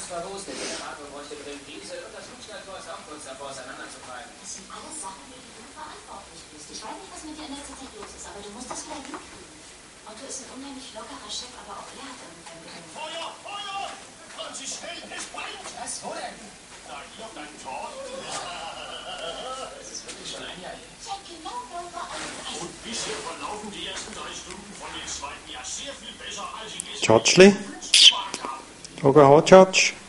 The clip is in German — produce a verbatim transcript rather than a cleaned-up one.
Phosphorus, der Generator bräuchte dringend Diesel und das Flugzeugtor ist auch kurz davor, auseinanderzufallen. Das sind alles Sachen, für die du verantwortlich bist. Ich weiß nicht, was mit dir in letzter Zeit los ist, aber du musst das wieder hinkriegen. Otto ist ein unheimlich lockerer Chef, aber auch er hat irgendein Bedürfnis. Feuer! Feuer! Fahren Sie schnell! Es brennt! Was? Wo denn? Na, hier auf deinem Tor. Das ist wirklich schon ein Jahr her. Seit genau neun Uhr. Und bisher verlaufen die ersten drei Stunden von den zweiten ja sehr viel besser als in diesem Tschatschli? Spargarten. Oga, Tschatsch.